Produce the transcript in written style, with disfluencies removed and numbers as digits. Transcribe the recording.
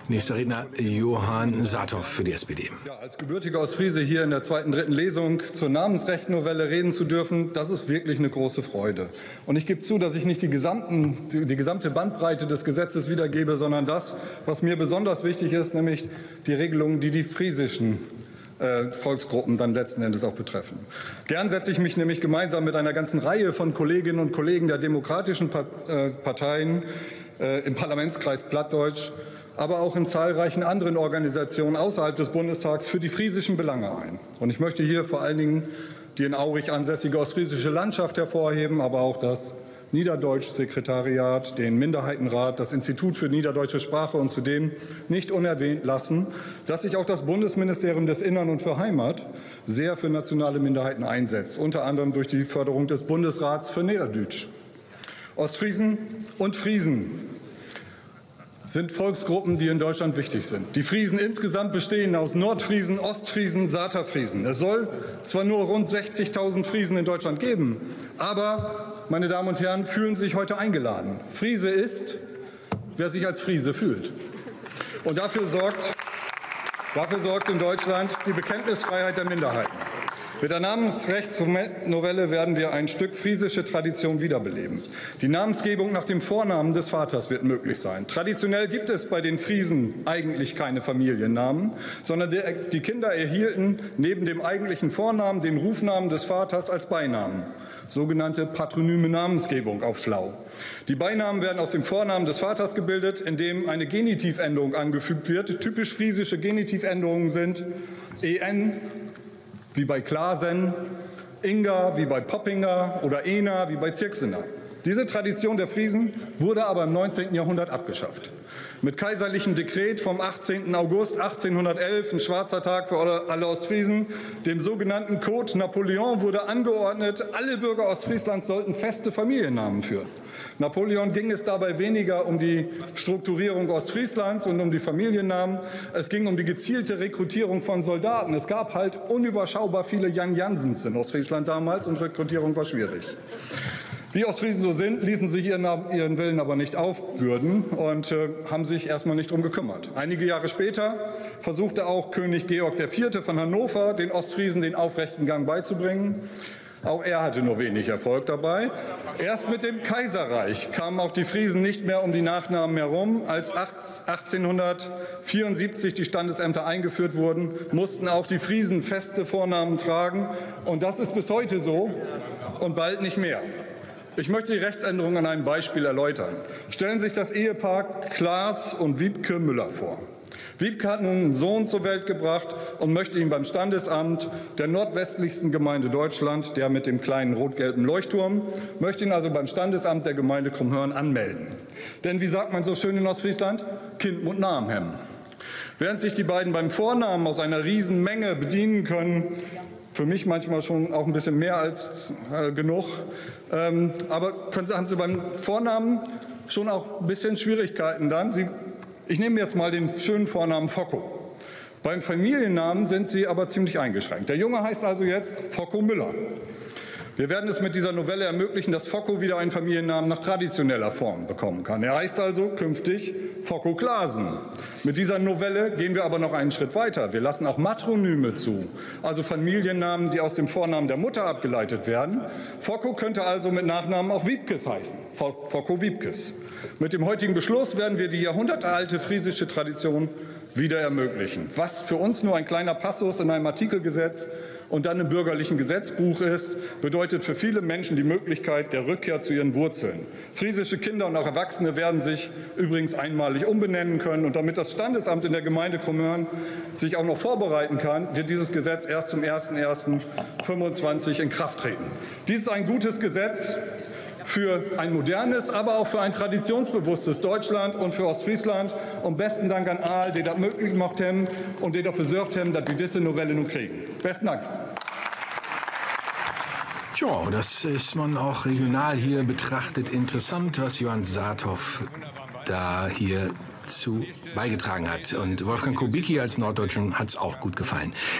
Nächster Redner Johann Saathoff für die SPD. Ja, als gebürtiger Ostfriese hier in der zweiten, dritten Lesung zur Namensrechtnovelle reden zu dürfen, das ist wirklich eine große Freude. Und ich gebe zu, dass ich nicht die gesamte Bandbreite des Gesetzes wiedergebe, sondern das, was mir besonders wichtig ist, nämlich die Regelungen, die die friesischen Volksgruppen dann letzten Endes auch betreffen. Gern setze ich mich nämlich gemeinsam mit einer ganzen Reihe von Kolleginnen und Kollegen der demokratischen Parteien im Parlamentskreis Plattdeutsch, aber auch in zahlreichen anderen Organisationen außerhalb des Bundestags für die friesischen Belange ein. Und ich möchte hier vor allen Dingen die in Aurich ansässige ostfriesische Landschaft hervorheben, aber auch das Niederdeutsch-Sekretariat, den Minderheitenrat, das Institut für niederdeutsche Sprache und zudem nicht unerwähnt lassen, dass sich auch das Bundesministerium des Innern und für Heimat sehr für nationale Minderheiten einsetzt, unter anderem durch die Förderung des Bundesrats für Niederdeutsch. Ostfriesen und Friesen sind Volksgruppen, die in Deutschland wichtig sind. Die Friesen insgesamt bestehen aus Nordfriesen, Ostfriesen, Saterfriesen. Es soll zwar nur rund 60.000 Friesen in Deutschland geben, aber, meine Damen und Herren, fühlen sich heute eingeladen. Friese ist, wer sich als Friese fühlt. Und dafür sorgt in Deutschland die Bekenntnisfreiheit der Minderheiten. Mit der Namensrechtsnovelle werden wir ein Stück friesische Tradition wiederbeleben. Die Namensgebung nach dem Vornamen des Vaters wird möglich sein. Traditionell gibt es bei den Friesen eigentlich keine Familiennamen, sondern die Kinder erhielten neben dem eigentlichen Vornamen den Rufnamen des Vaters als Beinamen, sogenannte patronyme Namensgebung auf Schlau. Die Beinamen werden aus dem Vornamen des Vaters gebildet, indem eine Genitivänderung angefügt wird. Typisch friesische Genitivänderungen sind en wie bei Klasen, Inga wie bei Poppinger oder Ena wie bei Zirksener. Diese Tradition der Friesen wurde aber im 19. Jahrhundert abgeschafft. Mit kaiserlichem Dekret vom 18. August 1811, ein schwarzer Tag für alle Ostfriesen, dem sogenannten Code Napoleon, wurde angeordnet, alle Bürger Ostfrieslands sollten feste Familiennamen führen. Napoleon ging es dabei weniger um die Strukturierung Ostfrieslands und um die Familiennamen. Es ging um die gezielte Rekrutierung von Soldaten. Es gab halt unüberschaubar viele Jan Jansens in Ostfriesland damals und Rekrutierung war schwierig. Wie Ostfriesen so sind, ließen sich ihren Willen aber nicht aufbürden und haben sich erstmal nicht darum gekümmert. Einige Jahre später versuchte auch König Georg IV. Von Hannover, den Ostfriesen den aufrechten Gang beizubringen. Auch er hatte nur wenig Erfolg dabei. Erst mit dem Kaiserreich kamen auch die Friesen nicht mehr um die Nachnamen herum. Als 1874 die Standesämter eingeführt wurden, mussten auch die Friesen feste Vornamen tragen. Und das ist bis heute so und bald nicht mehr. Ich möchte die Rechtsänderung an einem Beispiel erläutern. Stellen Sie sich das Ehepaar Klaas und Wiebke Müller vor. Wiebke hat nun einen Sohn zur Welt gebracht und möchte ihn beim Standesamt der nordwestlichsten Gemeinde Deutschland, der mit dem kleinen rot-gelben Leuchtturm, möchte ihn also beim Standesamt der Gemeinde Krummhörn anmelden. Denn wie sagt man so schön in Ostfriesland? Kind und Namen hemmen. Während sich die beiden beim Vornamen aus einer Riesenmenge bedienen können, für mich manchmal schon auch ein bisschen mehr als genug. Aber haben Sie beim Vornamen schon auch ein bisschen Schwierigkeiten dann? Ich nehme jetzt mal den schönen Vornamen Focko. Beim Familiennamen sind Sie aber ziemlich eingeschränkt. Der Junge heißt also jetzt Focko Müller. Wir werden es mit dieser Novelle ermöglichen, dass Focko wieder einen Familiennamen nach traditioneller Form bekommen kann. Er heißt also künftig Focko Klaasen. Mit dieser Novelle gehen wir aber noch einen Schritt weiter. Wir lassen auch Matronyme zu, also Familiennamen, die aus dem Vornamen der Mutter abgeleitet werden. Focko könnte also mit Nachnamen auch Wiebkes heißen, Focko Wiebkes. Mit dem heutigen Beschluss werden wir die jahrhundertealte friesische Tradition wieder ermöglichen. Was für uns nur ein kleiner Passus in einem Artikelgesetz und dann im bürgerlichen Gesetzbuch ist, bedeutet für viele Menschen die Möglichkeit der Rückkehr zu ihren Wurzeln. Friesische Kinder und auch Erwachsene werden sich übrigens einmalig umbenennen können. Und damit das Standesamt in der Gemeinde Krummhörn sich auch noch vorbereiten kann, wird dieses Gesetz erst zum 01.01.25 in Kraft treten. Dies ist ein gutes Gesetz für ein modernes, aber auch für ein traditionsbewusstes Deutschland und für Ostfriesland. Und besten Dank an alle, die das möglich gemacht haben und die dafür gesorgt haben, dass wir diese Novelle nun kriegen. Besten Dank. Ja, das ist man auch regional hier betrachtet interessant, was Johann Saathoff da hier zu beigetragen hat. Und Wolfgang Kubicki als Norddeutschen hat es auch gut gefallen.